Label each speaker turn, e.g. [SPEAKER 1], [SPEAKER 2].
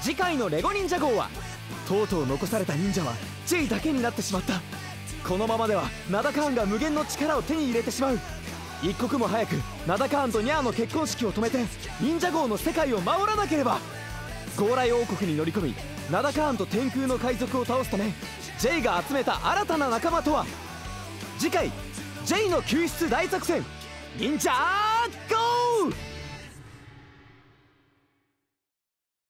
[SPEAKER 1] 次回のレゴ忍者号は、とうとう残された忍者は J だけになってしまった。このままではナダカーンが無限の力を手に入れてしまう。一刻も早くナダカーンとニャーの結婚式を止めて忍者号の世界を守らなければ。ゴーライ王国に乗り込み、ナダカーンと天空の海賊を倒すため J が集めた新たな仲間とは。次回 J の救出大作戦、忍者